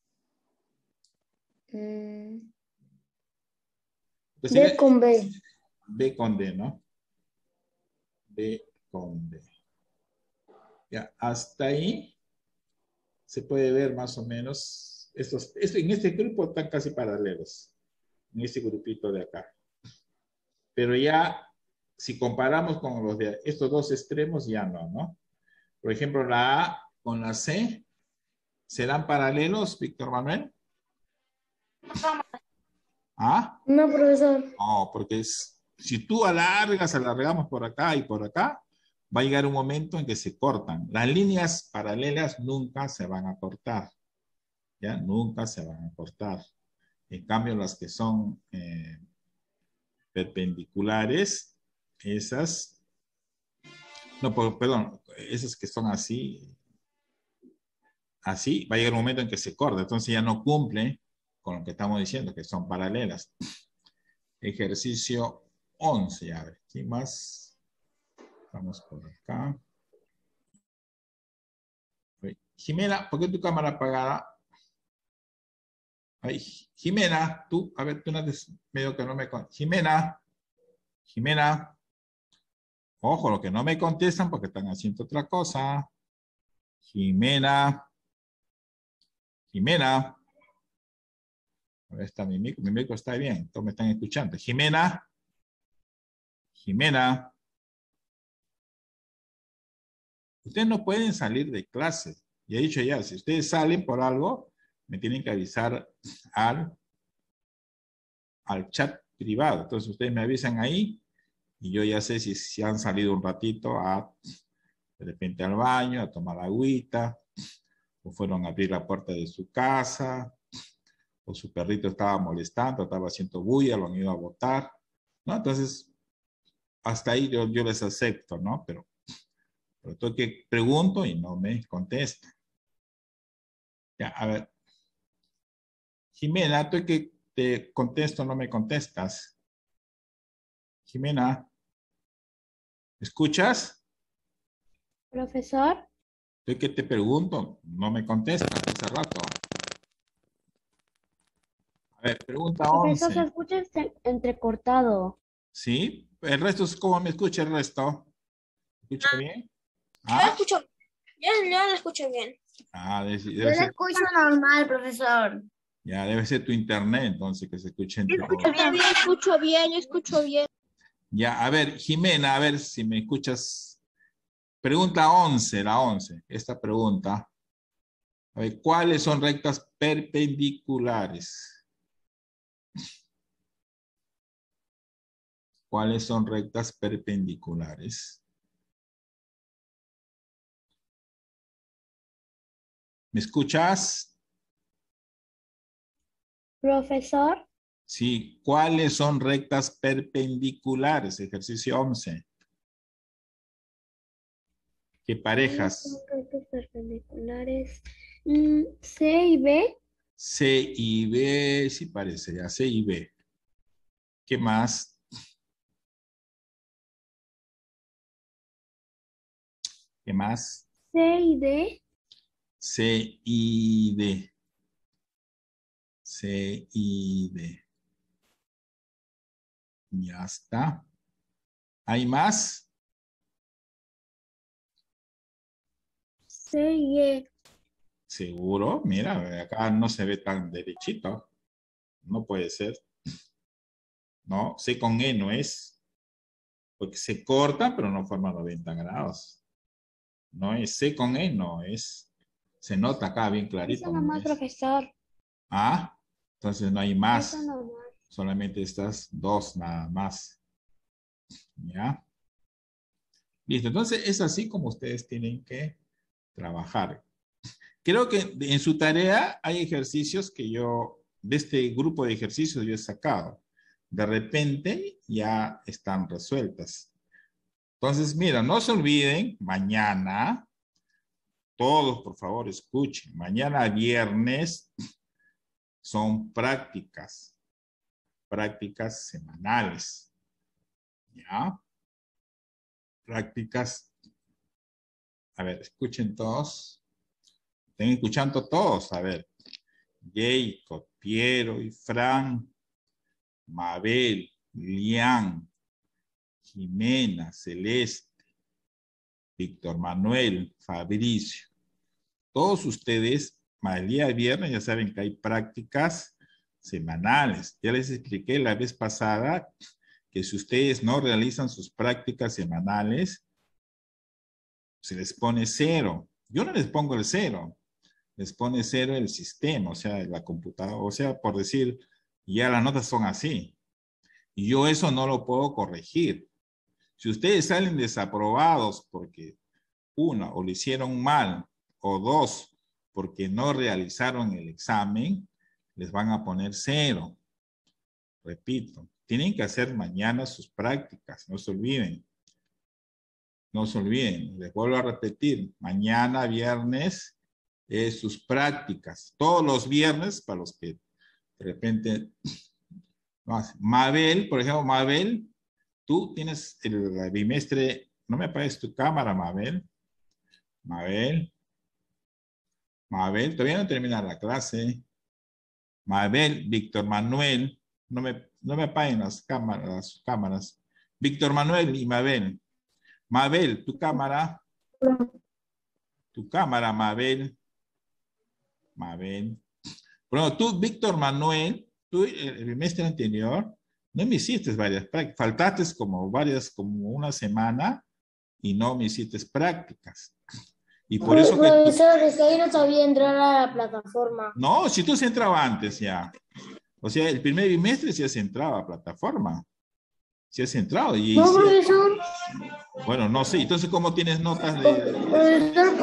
Mm, Pues D con B. B con D, ¿no? B con D. Ya, hasta ahí se puede ver más o menos. En este grupo están casi paralelos. En este grupito de acá. Pero ya, si comparamos con los de estos dos extremos, ya no, ¿no? Por ejemplo, la A con la C, ¿serán paralelos, Víctor Manuel? ¿Ah? No, profesor. No, porque si tú alargamos por acá y por acá, va a llegar un momento en que se cortan. Las líneas paralelas nunca se van a cortar, ¿ya? Nunca se van a cortar. En cambio, las que son perpendiculares, esas, no, perdón, esas que son así, va a llegar un momento en que se corta. Entonces ya no cumple con lo que estamos diciendo, que son paralelas. Ejercicio 11, a ver, ¿qué más? Vamos por acá. Jimena, ¿por qué tu cámara apagada? Ay, Jimena, tú, a ver, tú no medio que no me contestas. Jimena, ojo, lo que no me contestan porque están haciendo otra cosa. Jimena, a ver, está mi micro está bien, todos me están escuchando. Jimena, Jimena. Ustedes no pueden salir de clase. Ya he dicho ya, si ustedes salen por algo, me tienen que avisar al chat privado. Entonces ustedes me avisan ahí y yo ya sé si han salido un ratito de repente al baño, a tomar agüita, o fueron a abrir la puerta de su casa, o su perrito estaba molestando, estaba haciendo bulla, lo han ido a botar, ¿no? Entonces, hasta ahí yo les acepto, ¿no? Pero estoy que pregunto y no me contesta. Ya, a ver. Jimena, tú que te contesto, no me contestas. Jimena, ¿escuchas? Profesor. Tú que te pregunto, no me contestas hace rato. A ver, pregunta Profesor, se 11. escucha entrecortado. ¿Sí? ¿El resto es cómo me escucha el resto? ¿Me escucha bien? Yo ¿Ah? escucho, yo lo escucho bien. Ah, Yo lo escucho normal, profesor. ya, debe ser tu internet, entonces, que se escuche entre... Yo escucho bien. Ya, a ver, Jimena, a ver si me escuchas. Pregunta 11, la 11. Esta pregunta. A ver, ¿cuáles son rectas perpendiculares? ¿Cuáles son rectas perpendiculares? ¿Me escuchas? Profesor. Sí. ¿Cuáles son rectas perpendiculares? Ejercicio 11. ¿Qué parejas? Rectas perpendiculares. C y B. C y B, sí parece ya, C y B. ¿Qué más? ¿Qué más? C y D. C y D. C y D. Ya está. ¿Hay más? C y E. Seguro. Mira, acá no se ve tan derechito. No puede ser. No, C con E no es. Porque se corta, pero no forma 90 grados. No es C con E, no es. Se nota acá bien clarito. Eso ¿No nomás, es? profesor. Ah, entonces no hay Eso más. nomás. Solamente estas dos nada más. ¿Ya? Listo. Entonces es así como ustedes tienen que trabajar. Creo que en su tarea hay ejercicios que yo, de este grupo de ejercicios yo he sacado. De repente ya están resueltas. Entonces, mira, no se olviden, mañana, todos por favor escuchen, mañana viernes son prácticas semanales. ¿Ya? Prácticas. A ver, escuchen todos. Estén escuchando todos. A ver. Jacob, Piero y Fran, Mabel, Lian, Jimena, Celeste, Víctor Manuel, Fabricio. Todos ustedes, el día de viernes, ya saben que hay prácticas semanales. Ya les expliqué la vez pasada que si ustedes no realizan sus prácticas semanales, se les pone 0. Yo no les pongo el 0. Les pone 0 el sistema, o sea, la computadora, o sea, por decir, ya las notas son así. Y yo eso no lo puedo corregir. Si ustedes salen desaprobados porque, una, o lo hicieron mal, o dos, porque no realizaron el examen, les van a poner 0. Repito, tienen que hacer mañana sus prácticas, no se olviden. No se olviden, les vuelvo a repetir, mañana viernes sus prácticas, todos los viernes, para los que de repente, Mabel, por ejemplo, Mabel, tú tienes el bimestre, no me apagues tu cámara, Mabel, todavía no termina la clase, Mabel, Víctor Manuel, no me apaguen las cámaras, Víctor Manuel y Mabel, tu cámara, Mabel, bueno, tú, Víctor Manuel, tú el bimestre anterior, No me hiciste varias prácticas. Faltaste como una semana y no me hiciste prácticas. Y por eso que Profesor, es que ahí no sabía entrar a la plataforma. No, si tú se entraba antes ya. O sea, el primer bimestre sí se entraba a plataforma. Sí has entrado. No, profesor. Bueno, no sé. Entonces, ¿cómo tienes notas de...? Profesor,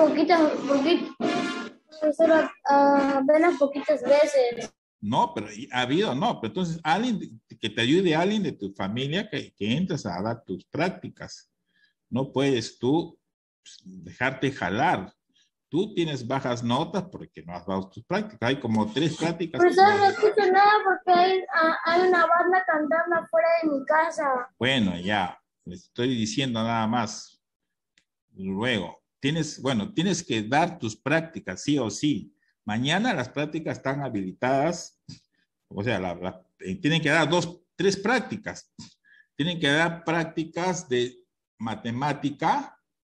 profesor, apenas poquitas veces. No, pero ha habido, no. Pero entonces, alguien que te ayude, alguien de tu familia que entres a dar tus prácticas. No puedes tú dejarte jalar. Tú tienes bajas notas porque no has dado tus prácticas. Hay como 3 prácticas. Profesor, no escucho nada porque hay una banda cantando afuera de mi casa. Bueno, ya. Les estoy diciendo nada más. Luego, tienes que dar tus prácticas, sí o sí. Mañana las prácticas están habilitadas. O sea, tienen que dar 3 prácticas. Tienen que dar prácticas de matemática.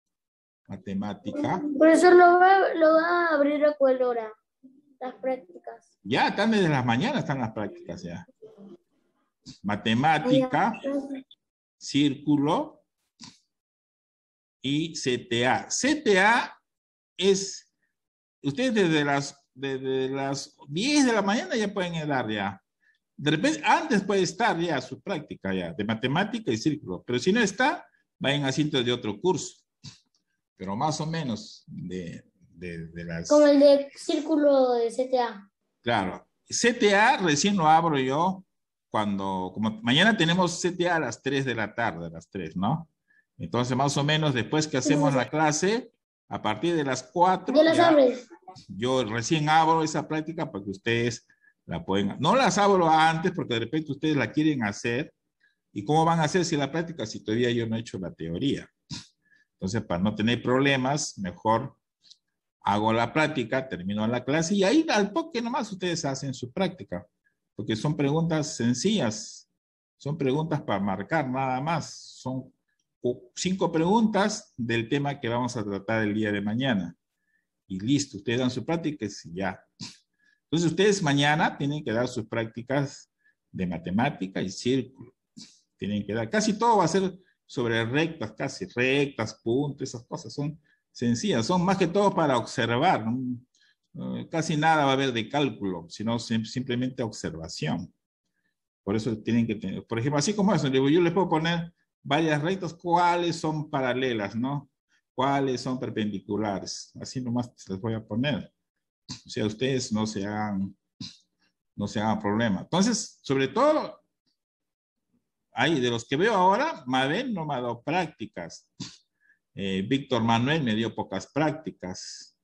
Profesor, lo va a abrir a cuál hora, las prácticas. Ya, están desde las mañanas, están las prácticas ya. Matemática, círculo y CTA. CTA es, ustedes desde las 10 de la mañana ya pueden dar ya. De repente, antes puede estar ya su práctica ya, de matemática y círculo. Pero si no está, vayan a asientos de otro curso. Pero más o menos de las... Como el de círculo de CTA. Claro. CTA recién lo abro yo como mañana tenemos CTA a las 3 de la tarde, a las 3, ¿no? Entonces, más o menos, después que hacemos la clase, a partir de las 4, ¿Ya las abres? Yo recién abro esa práctica para que ustedes la pueden... No las abro antes porque de repente ustedes la quieren hacer. ¿Y cómo van a hacer si la práctica si todavía yo no he hecho la teoría? Entonces, para no tener problemas, mejor hago la práctica, termino la clase y ahí al toque nomás ustedes hacen su práctica. Porque son preguntas sencillas. Son preguntas para marcar nada más. Son 5 preguntas del tema que vamos a tratar el día de mañana. Y listo, ustedes dan su práctica y ya. Entonces, ustedes mañana tienen que dar sus prácticas de matemática y círculo. Tienen que dar, casi todo va a ser sobre rectas, casi rectas, puntos, esas cosas son sencillas, son más que todo para observar, ¿no? Casi nada va a haber de cálculo, sino simplemente observación. Por eso tienen que tener, por ejemplo, así como eso, yo les puedo poner varias rectas, cuáles son paralelas, ¿no? Cuáles son perpendiculares, así nomás les voy a poner. O sea, ustedes no se hagan problema. Entonces, sobre todo, hay de los que veo ahora, Mabel no me ha dado prácticas. Víctor Manuel me dio pocas prácticas.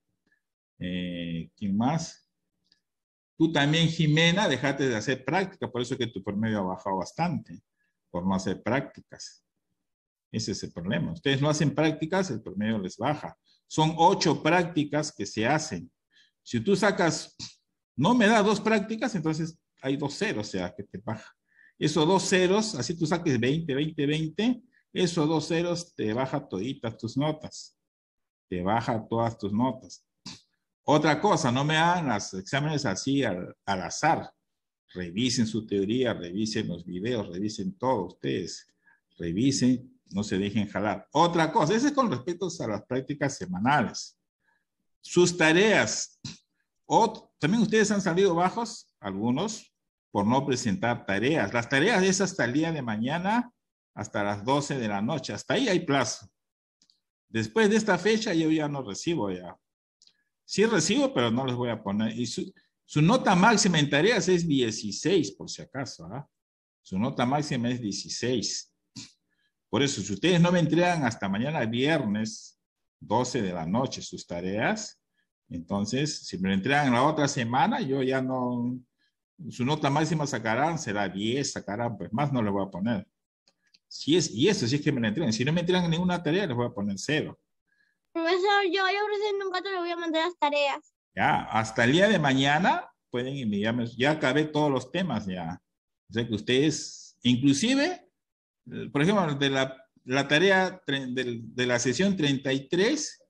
¿Quién más? Tú también, Jimena, dejaste de hacer prácticas, por eso es que tu promedio ha bajado bastante, por no hacer prácticas. Ese es el problema. Ustedes no hacen prácticas, el promedio les baja. Son 8 prácticas que se hacen. Si tú sacas, no me da 2 prácticas, entonces hay 2 ceros, o sea, que te baja. Esos 2 ceros, así tú saques 20, 20, 20, esos 2 ceros te baja toditas tus notas. Te baja todas tus notas. Otra cosa, no me hagan los exámenes así al azar. Revisen su teoría, revisen los videos, revisen todo ustedes. Revisen, no se dejen jalar. Otra cosa, ese es con respecto a las prácticas semanales. Sus tareas. También ustedes han salido bajos, algunos, por no presentar tareas. Las tareas es hasta el día de mañana, hasta las 12 de la noche. Hasta ahí hay plazo. Después de esta fecha yo ya no recibo ya. Sí recibo, pero no les voy a poner. Y su nota máxima en tareas es 16, por si acaso. ¿Ah? Su nota máxima es 16. Por eso, si ustedes no me entregan hasta mañana viernes, 12 de la noche, sus tareas, entonces, si me lo entregan la otra semana, yo ya no... Su nota máxima sacarán, será 10, sacarán, pues más no les voy a poner. Y eso sí es que me la entregan. Si no me entregan ninguna tarea, les voy a poner 0. Profesor, yo recién nunca te le voy a mandar las tareas. Ya, hasta el día de mañana pueden enviarme, ya acabé todos los temas ya. O sea que ustedes, inclusive, por ejemplo, de la tarea de la sesión 33,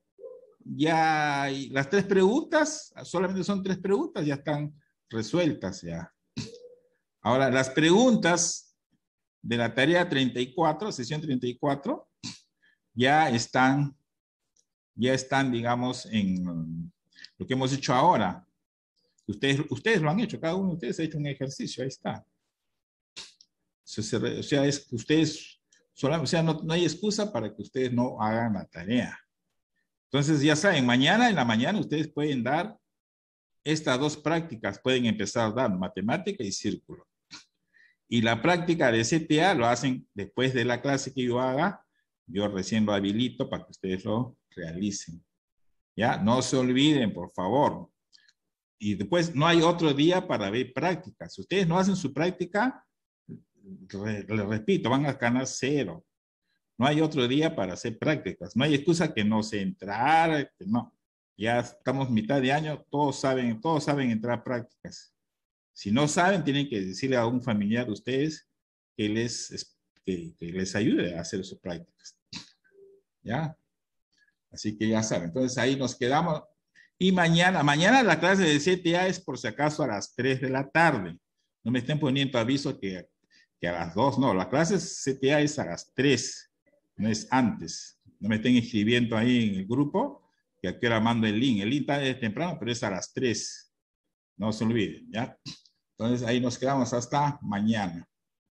ya hay las 3 preguntas, solamente son 3 preguntas, ya están resueltas ya. Ahora, las preguntas de la tarea 34, sesión 34, ya están, digamos, en lo que hemos hecho ahora. Ustedes lo han hecho, cada uno de ustedes ha hecho un ejercicio, ahí está. O sea, es que ustedes, o sea, no hay excusa para que ustedes no hagan la tarea. Entonces, ya saben, mañana en la mañana ustedes pueden dar estas dos prácticas, pueden empezar a dar matemática y círculo. Y la práctica de CTA lo hacen después de la clase que yo haga. Yo recién lo habilito para que ustedes lo realicen. ¿Ya? No se olviden, por favor. Y después no hay otro día para ver prácticas. Si ustedes no hacen su práctica, les repito, van a ganar 0. No hay otro día para hacer prácticas. No hay excusa que no sé entrar, que no. Ya estamos mitad de año, todos saben entrar a prácticas. Si no saben, tienen que decirle a un familiar de ustedes que les ayude a hacer sus prácticas. ¿Ya? Así que ya saben. Entonces ahí nos quedamos. Y mañana la clase de CTA es por si acaso a las 3 de la tarde. No me estén poniendo aviso que a las 2, no. La clase CTA es a las 3, no es antes. No me estén escribiendo ahí en el grupo que aquí ahora mando el link. El link está desde temprano, pero es a las 3. No se olviden, ¿ya? Entonces ahí nos quedamos hasta mañana.